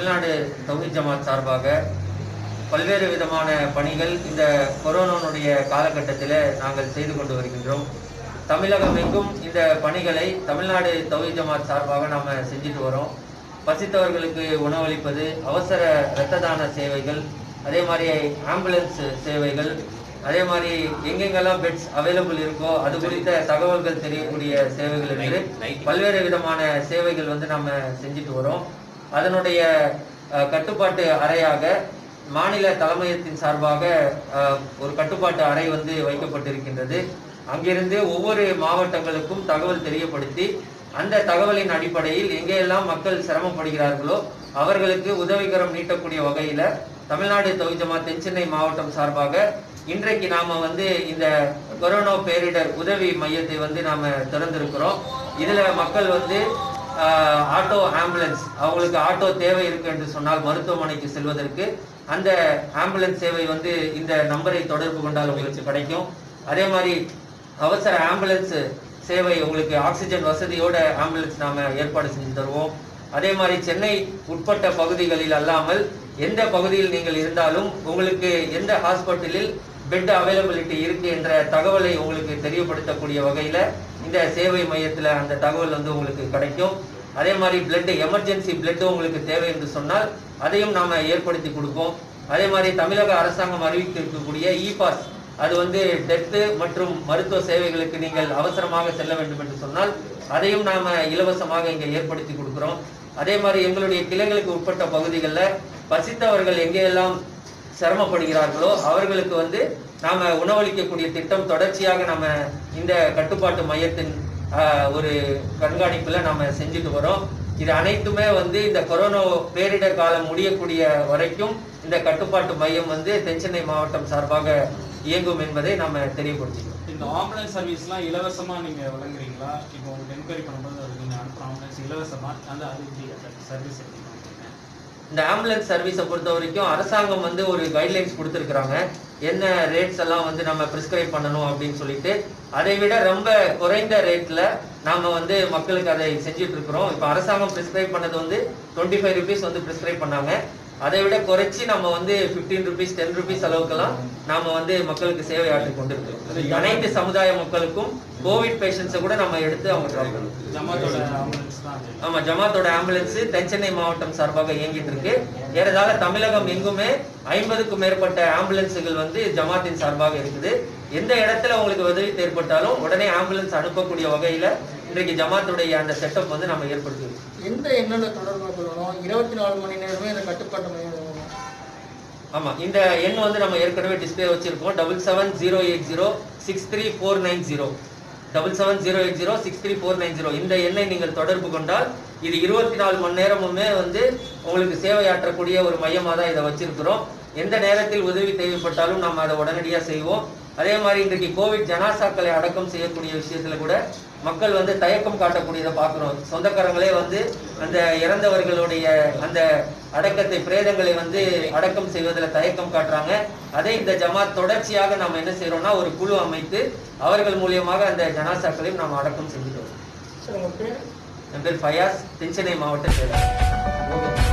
தமிழ்நாடு தௌஹீத் ஜமாத் சார்பாக பல்வேறு விதமான பணிகள் இந்த கொரோனாவுடைய காலகட்டத்தில் நாங்கள் செய்து கொண்டு வருகின்றோம். தமிழகம் எங்கும் இந்த பணிகளை தமிழ்நாடு தௌஹீத் ஜமாத் சார்பாக நாம் செஞ்சுட்டு வரோம். பசித்தவர்களுக்கு உணவளிப்பது, அவசர இரத்த தான சேவைகள், அதே மாதிரி ஆம்புலன்ஸ் சேவைகள், அதே மாதிரி எங்கெங்கெல்லாம் பெட்ஸ் அவைலபிள் இருக்கோ அது குறித்த தகவல்கள் தெரியக்கூடிய சேவைகள் என்று பல்வேறு விதமான சேவைகள் நம்ம செஞ்சுட்டு வரோம். அதனுடைய கட்டுப்பாட்டு அறையாக மாநில தலைமையத்தின் சார்பாக ஒரு கட்டுப்பாட்டு அறை வைக்கப்பட்டிருக்கின்றது. அங்கிருந்து ஒவ்வொரு மாவட்டங்களுக்கும் தகவல் தெரியப்படுத்தி அந்த தகவலின் அடிப்படையில் எங்கெல்லாம் மக்கள் சிரமப்படுகிறார்களோ அவர்களுக்கு உதவிகரம் நீட்டக்கூடிய வகையில் தமிழ்நாடு தௌஹீத் ஜமாத் தென்சென்னை மாவட்டம் சார்பாக இன்றைக்கு நாம இந்த கொரோனா பேரிடர் உதவி மையத்தை நாம திறந்திருக்கிறோம். இதுல மக்கள் ஆட்டோ ஆம்புலன்ஸ், அவங்களுக்கு ஆட்டோ தேவை இருக்கு என்று சொன்னால் மருத்துவமனைக்கு செல்வதற்கு அந்த ஆம்புலன்ஸ் சேவை இந்த நம்பரை தொடர்பு கொண்டால் உங்களுக்கு கிடைக்கும். அதே மாதிரி அவசர ஆம்புலன்ஸ் சேவை, உங்களுக்கு ஆக்சிஜன் வசதியோட ஆம்புலன்ஸ் நாம ஏற்பாடு செஞ்சு தருவோம். அதே மாதிரி சென்னை உட்பட்ட பகுதிகளில் அல்லாமல் எந்த பகுதியில் நீங்கள் இருந்தாலும் உங்களுக்கு எந்த ஹாஸ்பிட்டலில் பெட் அவைலபிலிட்டி இருக்கு என்ற தகவலை உங்களுக்கு தெரியப்படுத்தக்கூடிய வகையில இந்த சேவை மையத்தில் அந்த தகவல் உங்களுக்கு கிடைக்கும். அதே மாதிரி பிளட், எமர்ஜென்சி பிளட் உங்களுக்கு தேவை என்று சொன்னால் அதையும் நாம ஏற்படுத்தி கொடுப்போம். அதே மாதிரி தமிழக அரசாங்கம் அறிவித்திருக்கக்கூடிய இபாஸ், அது டெத்து மற்றும் மருத்துவ சேவைகளுக்கு நீங்கள் அவசரமாக செல்ல வேண்டும் என்று சொன்னால் அதையும் நாம இலவசமாக இங்கே ஏற்படுத்தி கொடுக்கிறோம். அதே மாதிரி எங்களுடைய கிளைகளுக்கு உட்பட்ட பகுதிகளில் பசித்தவர்கள் எங்கெல்லாம் சிரமப்படுகிறார்களோ அவர்களுக்கு நாம உணவளிக்கக்கூடிய திட்டம் தொடர்ச்சியாக நம்ம இந்த கட்டுப்பாட்டு மையத்தின் ஒரு கண்காணிப்புல நாம செஞ்சுட்டு வரோம். இது அனைத்துமே இந்த கொரோனா பேரிடர் காலம் முடியக்கூடிய வரைக்கும் இந்த கட்டுப்பாட்டு மையம் தென்சென்னை மாவட்டம் சார்பாக இயங்கும் என்பதை நாம தெரியப்படுத்திக்கிறோம். இந்த ஆம்புலன்ஸ் சர்வீஸ்லாம் இலவசமா நீங்க வழங்குறீங்களா? இப்போ உங்களுக்கு என்கொயரி பண்ணும்போது நீங்க அனுப்புற ஆம்புலன்ஸ் இலவசமா சர்வீஸ் எடுத்துக்கணும். இந்த ஆம்புலன்ஸ் சர்வீஸை பொறுத்த வரைக்கும் அரசாங்கம் ஒரு கைட்லைன்ஸ் கொடுத்துருக்குறாங்க. என்ன ரேட்ஸ் எல்லாம் நம்ம பிரிஸ்கிரைப் பண்ணணும் அப்படின்னு சொல்லிட்டு, அதை விட ரொம்ப குறைந்த ரேட்ல நாம மக்களுக்கு அதை செஞ்சுட்டு இருக்கிறோம். இப்போ அரசாங்கம் பிரிஸ்கிரைப் பண்ணது 25 ருபீஸ் பிரிஸ்கிரைப் பண்ணாங்க. அதை விட குறைச்சி நம்ம 15 ருபீஸ் 10 ருபீஸ் அளவுக்கெல்லாம் நாம மக்களுக்கு சேவை ஆற்றி கொண்டிருக்கிறோம். அனைத்து சமுதாய மக்களுக்கும் கோவிட் பேஷண்ட்ஸை கூட நம்ம எடுத்து அவங்க ட்ராப் பண்ணுவோம். ஆமா, ஜமாத்தோட ஆம்புலன்ஸ் தென்சென்னை மாவட்டம் சார்பாக இயங்கிட்டு இருக்கு. ஏறதாழ தமிழகம் எங்குமே 50க்கும் மேற்பட்ட ஆம்புலன்ஸுகள் ஜமாத்தின் சார்பாக இருக்குது. எந்த இடத்துல உங்களுக்கு உதவி ஏற்பட்டாலும் உடனே ஆம்புலன்ஸ் அனுப்பக்கூடிய வகையில இன்றைக்கு ஜமாத்துடைய அந்த செட்டப் நம்ம ஏற்படுத்துவோம். எந்த எண்ணோட தொடர்பு கொள்ளணும்? 24 மணி நேரமே இந்த கட்டுப்பாட்டு மையம். ஆமா, இந்த எண் நம்ம ஏற்கனவே டிஸ்பிளே வச்சிருக்கோம். 7708063490 7708063490 இந்த எண்ணை நீங்கள் தொடர்பு கொண்டால் இது 24 மணி நேரமுமே உங்களுக்கு சேவையாற்றக்கூடிய ஒரு மையமாக தான் இதை வச்சிருக்கிறோம். எந்த நேரத்தில் உதவி தேவைப்பட்டாலும் நம்ம அதை உடனடியாக செய்வோம். அதே மாதிரி இன்றைக்கு கோவிட் ஜனாசாக்களை அடக்கம் செய்யக்கூடிய விஷயத்துல கூட மக்கள் தயக்கம் காட்டக்கூடியதை பார்க்கிறோம். சொந்தக்காரங்களே அந்த இறந்தவர்களுடைய அந்த அடக்கத்தை, பிரேதங்களை அடக்கம் செய்வதில் தயக்கம் காட்டுறாங்க. அதை இந்த ஜமாத் தொடர்ச்சியாக நாம் என்ன செய்யறோம்னா ஒரு குழு அமைத்து அவர்கள் மூலியமாக அந்த ஜனாசாக்களையும் நாம் அடக்கம் செஞ்சுட்டு வரோம். என் பேர் ஃபயாஸ், தென்சென்னை மாவட்ட செயலாளர்.